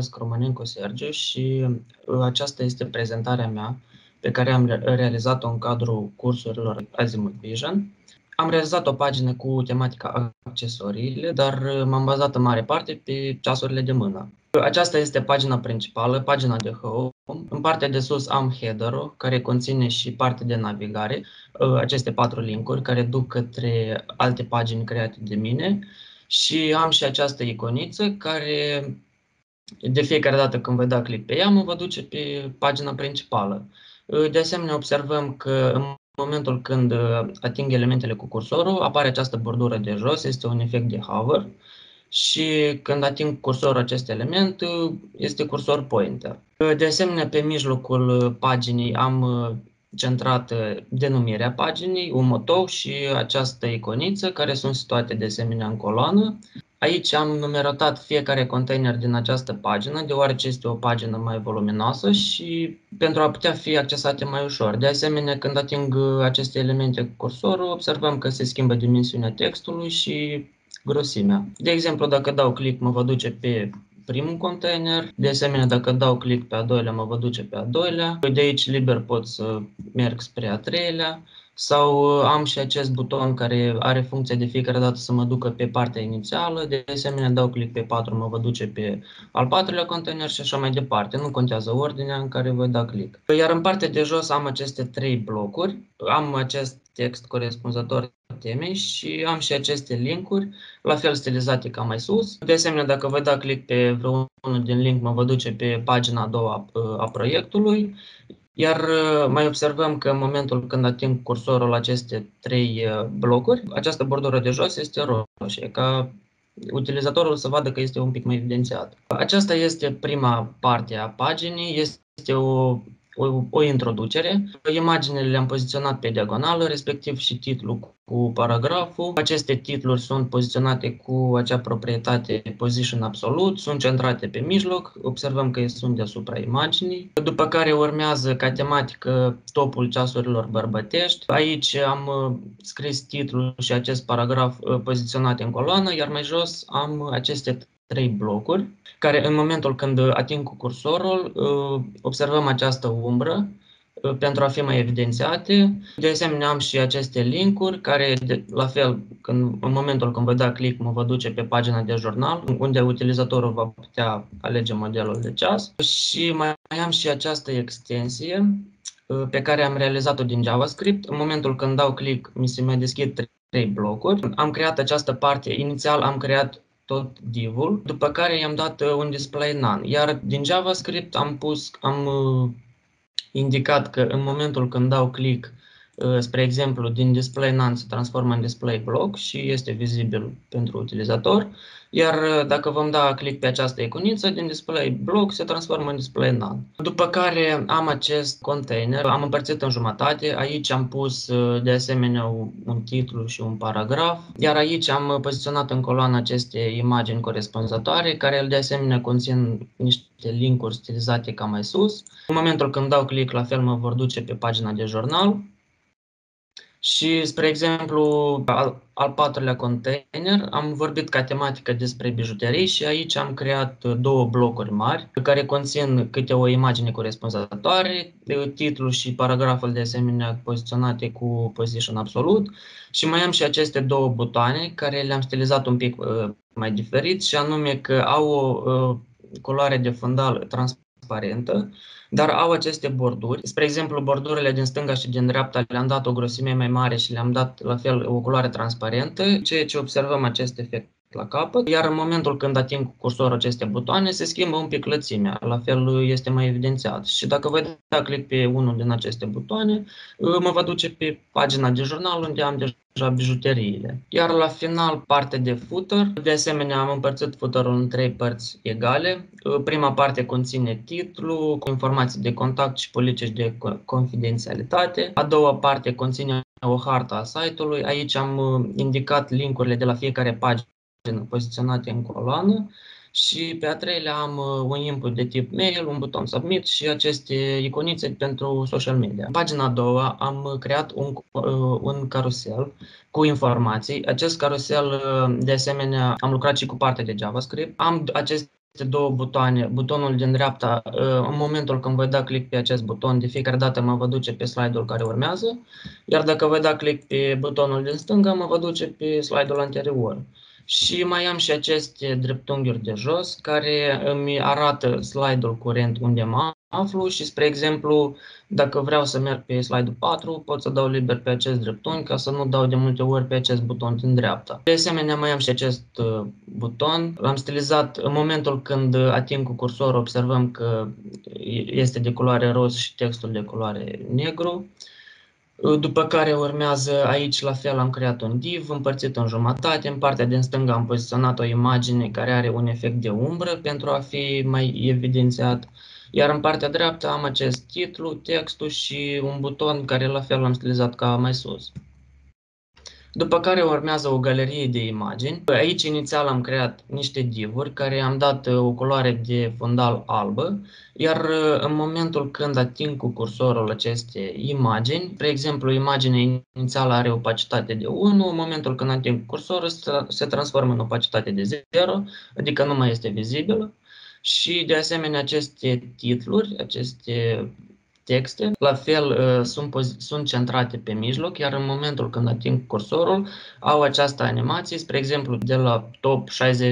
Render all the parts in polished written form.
numesc Romanenko Sergiu și aceasta este prezentarea mea pe care am realizat-o în cadrul cursurilor Azimuth Vision. Am realizat o pagină cu tematica accesoriile, dar m-am bazat în mare parte pe ceasurile de mână. Aceasta este pagina principală, pagina de home. În partea de sus am header-ul, care conține și partea de navigare, aceste 4 linkuri care duc către alte pagini create de mine. Și am și această iconiță care de fiecare dată când voi da click pe ea, mă va duce pe pagina principală. De asemenea, observăm că în momentul când ating elementele cu cursorul, apare această bordură de jos, este un efect de hover. Și când ating cursorul acest element, este cursor pointer. De asemenea, pe mijlocul paginii am centrat denumirea paginii, un motou și această iconiță, care sunt situate de asemenea în coloană. Aici am numerotat fiecare container din această pagină, deoarece este o pagină mai voluminoasă și pentru a putea fi accesate mai ușor. De asemenea, când ating aceste elemente cu cursorul, observăm că se schimbă dimensiunea textului și grosimea. De exemplu, dacă dau click, mă va duce pe primul container. De asemenea, dacă dau click pe a doilea, mă va duce pe a doilea. De aici liber pot să merg spre a treilea. Sau am și acest buton care are funcția de fiecare dată să mă ducă pe partea inițială. De asemenea, dau click pe 4, mă va duce pe al patrulea container și așa mai departe. Nu contează ordinea în care voi da click. Iar în partea de jos am aceste 3 blocuri. Am acest text corespunzător temei și am și aceste linkuri, la fel stilizate ca mai sus. De asemenea, dacă voi da click pe vreunul din link, mă va duce pe pagina a doua a proiectului. Iar mai observăm că în momentul când ating cursorul la aceste 3 blocuri, această bordură de jos este roșie, ca utilizatorul să vadă că este un pic mai evidențiat. Aceasta este prima parte a paginii, este o introducere. Imaginele le-am poziționat pe diagonală, respectiv și titlul cu paragraful. Aceste titluri sunt poziționate cu acea proprietate Position Absolute, sunt centrate pe mijloc, observăm că sunt deasupra imaginii. După care urmează ca tematică topul ceasurilor bărbătești. Aici am scris titlul și acest paragraf poziționate în coloană, iar mai jos am aceste 3 blocuri, care în momentul când ating cu cursorul, observăm această umbră pentru a fi mai evidențiate. De asemenea, am și aceste linkuri, care, la fel, în momentul când voi da click, mă va duce pe pagina de jurnal, unde utilizatorul va putea alege modelul de ceas. Și mai am și această extensie pe care am realizat-o din JavaScript. În momentul când dau click, mi se mai deschid 3 blocuri. Am creat această parte, inițial am creat tot div-ul, după care i-am dat un display none. Iar din JavaScript am indicat că în momentul când dau click, spre exemplu, din display none se transformă în display block și este vizibil pentru utilizator. Iar dacă vom da click pe această iconiță, din display block se transformă în display none. După care am acest container, am împărțit în jumătate, aici am pus de asemenea un titlu și un paragraf, iar aici am poziționat în coloană aceste imagini corespunzătoare, care de asemenea conțin niște linkuri stilizate ca mai sus. În momentul când dau click, la fel mă vor duce pe pagina de jurnal. Și, spre exemplu, al patrulea container, am vorbit ca tematică despre bijuterii și aici am creat 2 blocuri mari care conțin câte o imagine corespunzătoare, titlul și paragraful de asemenea poziționate cu Position Absolute și mai am și aceste 2 butoane care le-am stilizat un pic mai diferit și anume că au o culoare de fundal transparentă, dar au aceste borduri. Spre exemplu, bordurile din stânga și din dreapta le-am dat o grosime mai mare și le-am dat la fel o culoare transparentă, ceea ce observăm acest efect la capăt, iar în momentul când ating cu cursorul aceste butoane, se schimbă un pic lățimea, la fel este mai evidențiat. Și dacă voi da click pe unul din aceste butoane, mă va duce pe pagina de jurnal unde am deja bijuteriile. Iar la final, partea de footer, de asemenea am împărțit footerul în 3 părți egale. Prima parte conține titlu, informații de contact și politici de confidențialitate. A doua parte conține o hartă a site-ului. Aici am indicat linkurile de la fiecare pagină poziționate în coloană și pe a treilea am un input de tip mail, un buton submit și aceste iconițe pentru social media. În pagina a doua am creat un carusel cu informații. Acest carusel, de asemenea, am lucrat și cu partea de JavaScript. Am aceste două butoane. Butonul din dreapta, în momentul când voi da click pe acest buton, de fiecare dată mă va duce pe slide-ul care urmează, iar dacă voi da click pe butonul din stânga, mă va duce pe slide-ul anterior. Și mai am și aceste dreptunghiuri de jos, care îmi arată slide-ul curent unde mă aflu și, spre exemplu, dacă vreau să merg pe slide-ul 4, pot să dau liber pe acest dreptunghi ca să nu dau de multe ori pe acest buton din dreapta. De asemenea, mai am și acest buton. L-am stilizat în momentul când ating cu cursorul, observăm că este de culoare roz și textul de culoare negru. După care urmează aici, la fel, am creat un div împărțit în jumătate. În partea din stânga am poziționat o imagine care are un efect de umbră pentru a fi mai evidențiat. Iar în partea dreaptă am acest titlu, textul și un buton care la fel l-am stilizat ca mai sus. După care urmează o galerie de imagini. Aici inițial am creat niște divuri care am dat o culoare de fundal albă, iar în momentul când ating cu cursorul aceste imagini, spre exemplu, imaginea inițială are opacitate de 1, în momentul când ating cu cursorul se transformă în opacitate de 0, adică nu mai este vizibilă. Și de asemenea aceste titluri, aceste texte, la fel sunt centrate pe mijloc, iar în momentul când ating cursorul au această animație, spre exemplu, de la top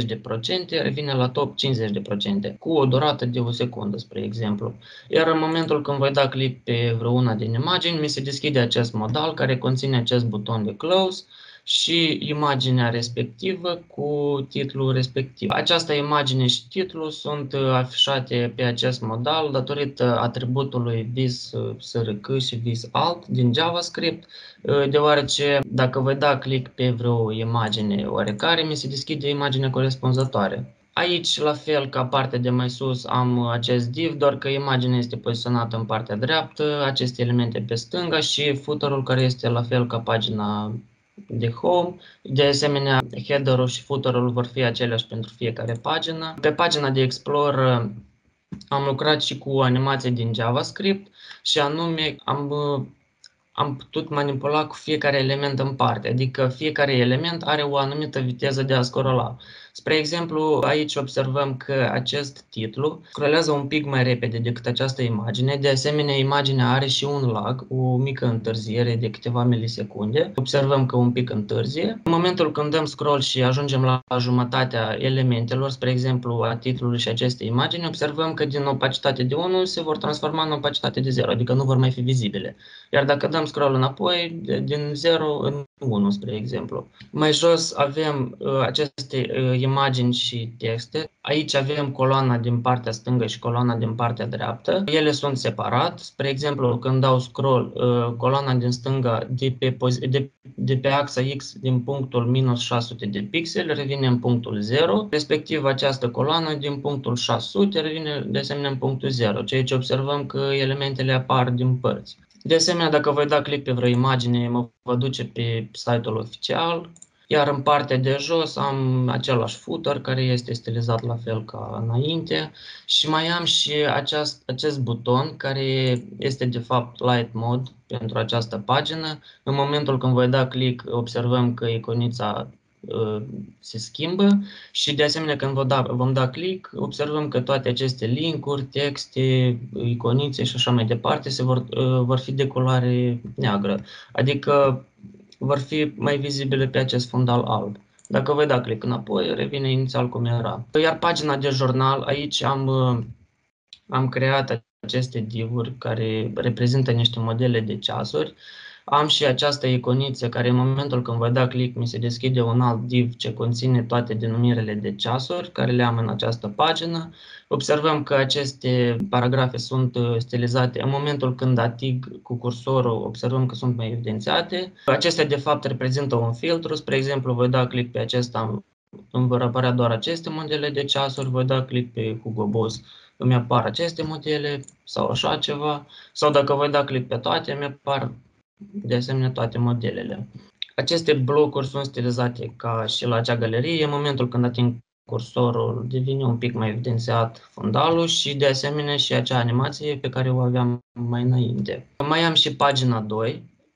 60% revine la top 50%, cu o durată de o secundă, spre exemplu. Iar în momentul când voi da click pe vreuna din imagini, mi se deschide acest modal care conține acest buton de close și imaginea respectivă cu titlul respectiv. Această imagine și titlul sunt afișate pe acest modal datorită atributului vis.src și vis.alt din JavaScript, deoarece dacă voi da click pe vreo imagine oarecare, mi se deschide imaginea corespunzătoare. Aici, la fel ca partea de mai sus, am acest div, doar că imaginea este poziționată în partea dreaptă, aceste elemente pe stânga și footer-ul care este la fel ca pagina de home. De asemenea, header-ul și footer-ul vor fi aceleași pentru fiecare pagină. Pe pagina de Explorer am lucrat și cu animații din JavaScript și anume am putut manipula cu fiecare element în parte, adică fiecare element are o anumită viteză de a scrolla. Spre exemplu, aici observăm că acest titlu scrollează un pic mai repede decât această imagine. De asemenea, imaginea are și un lag, o mică întârziere de câteva milisecunde. Observăm că un pic întârzie. În momentul când dăm scroll și ajungem la jumătatea elementelor, spre exemplu a titlului și acestei imagini, observăm că din opacitate de 1 se vor transforma în opacitate de 0, adică nu vor mai fi vizibile. Iar dacă dăm scroll înapoi, din 0 în 1, spre exemplu. Mai jos avem aceste imagini și texte. Aici avem coloana din partea stângă și coloana din partea dreaptă. Ele sunt separat. Spre exemplu, când dau scroll, coloana din stânga de pe axa X din punctul minus 600 de pixeli revine în punctul 0. Respectiv, această coloană din punctul 600 revine de asemenea în punctul 0, ceea ce observăm că elementele apar din părți. De asemenea, dacă voi da click pe vreo imagine, mă va duce pe site-ul oficial, iar în partea de jos am același footer care este stilizat la fel ca înainte și mai am și acest buton care este de fapt light mode pentru această pagină. În momentul când voi da click, observăm că iconița se schimbă și de asemenea când vom da click, observăm că toate aceste linkuri, texte, iconițe și așa mai departe vor fi de culoare neagră, adică vor fi mai vizibile pe acest fundal alb. Dacă voi da click înapoi, revine inițial cum era. Iar pagina de jurnal, aici am creat aceste divuri care reprezintă niște modele de ceasuri. Am și această iconiță care în momentul când voi da click mi se deschide un alt div ce conține toate denumirele de ceasuri care le am în această pagină. Observăm că aceste paragrafe sunt stilizate în momentul când ating cu cursorul, observăm că sunt mai evidențiate. Acestea de fapt reprezintă un filtru, spre exemplu voi da click pe acesta, îmi vor apărea doar aceste modele de ceasuri, voi da click pe Hugo Boss, îmi apar aceste modele sau așa ceva, sau dacă voi da click pe toate, îmi apar de asemenea toate modelele. Aceste blocuri sunt stilizate ca și la acea galerie. În momentul când ating cursorul, devine un pic mai evidențiat fundalul și de asemenea și acea animație pe care o aveam mai înainte. Mai am și pagina 2.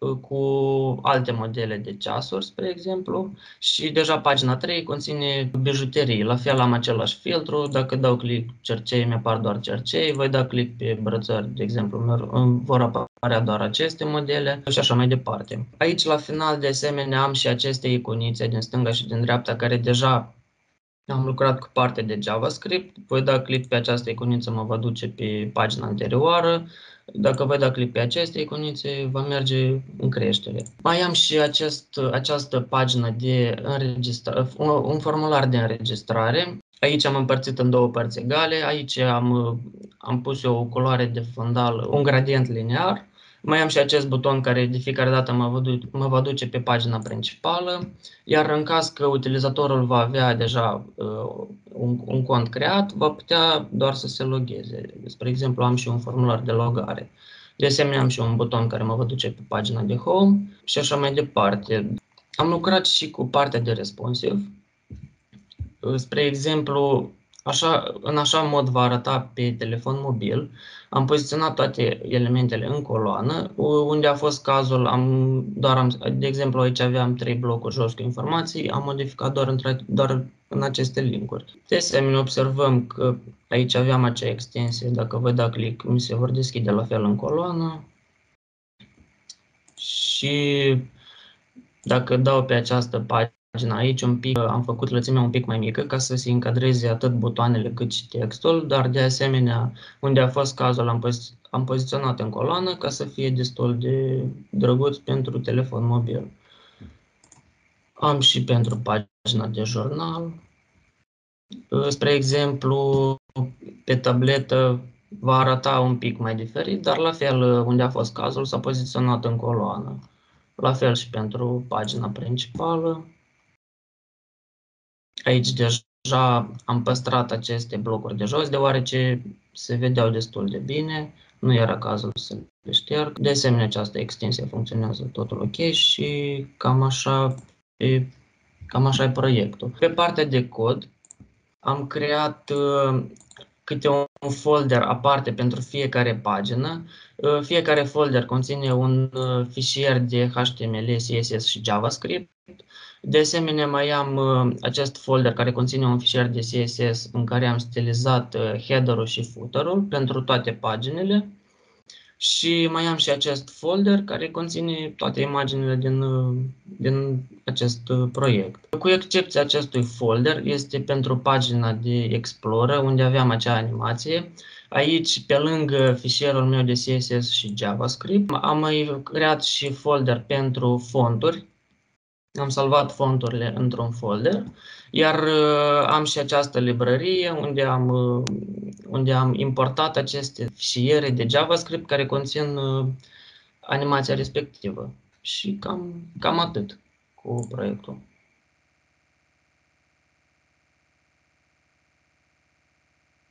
cu alte modele de ceasuri, spre exemplu, și deja pagina 3 conține bijuterii. La fel am același filtru, dacă dau click cercei, mi-apar doar cercei, voi da click pe brățări, de exemplu, vor apărea doar aceste modele și așa mai departe. Aici, la final, de asemenea, am și aceste iconițe din stânga și din dreapta, care deja am lucrat cu partea de JavaScript. Voi da click pe această iconiță, mă va duce pe pagina anterioară. Dacă voi da click pe aceste iconițe, va merge în creștere. Mai am și această pagină de înregistrare, un formular de înregistrare. Aici am împărțit în două părți egale. Aici am pus eu o culoare de fundal, un gradient linear. Mai am și acest buton care de fiecare dată mă va duce pe pagina principală, iar în caz că utilizatorul va avea deja un cont creat, va putea doar să se logheze. Spre exemplu, am și un formular de logare. De asemenea, am și un buton care mă va duce pe pagina de home și așa mai departe. Am lucrat și cu partea de responsive. Spre exemplu, în așa mod va arăta pe telefon mobil. Am poziționat toate elementele în coloană, unde a fost cazul, de exemplu, aici aveam 3 blocuri jos cu informații, am modificat doar în aceste linkuri. De asemenea, observăm că aici aveam acea extensie, dacă voi da click, mi se vor deschide la fel în coloană. Și dacă dau pe această pagină aici un pic, am făcut lățimea un pic mai mică ca să se încadreze atât butoanele cât și textul, dar de asemenea, unde a fost cazul, am poziționat în coloană ca să fie destul de drăguț pentru telefon mobil. Am și pentru pagina de jurnal. Spre exemplu, pe tabletă va arăta un pic mai diferit, dar la fel, unde a fost cazul, s-a poziționat în coloană. La fel și pentru pagina principală. Aici deja am păstrat aceste blocuri de jos, deoarece se vedeau destul de bine, nu era cazul să le șterg. De asemenea, această extensie funcționează totul ok și cam așa e proiectul. Pe partea de cod am creat câte un folder aparte pentru fiecare pagină. Fiecare folder conține un fișier de HTML, CSS și JavaScript. De asemenea, mai am acest folder care conține un fișier de CSS în care am stilizat header-ul și footer-ul pentru toate paginile. Și mai am și acest folder care conține toate imaginile din acest proiect. Cu excepția acestui folder, este pentru pagina de Explorer, unde aveam acea animație. Aici, pe lângă fișierul meu de CSS și JavaScript, am mai creat și folder pentru fonturi. Am salvat fonturile într-un folder, iar am și această librărie unde am importat aceste fișiere de JavaScript care conțin animația respectivă. Și cam atât cu proiectul.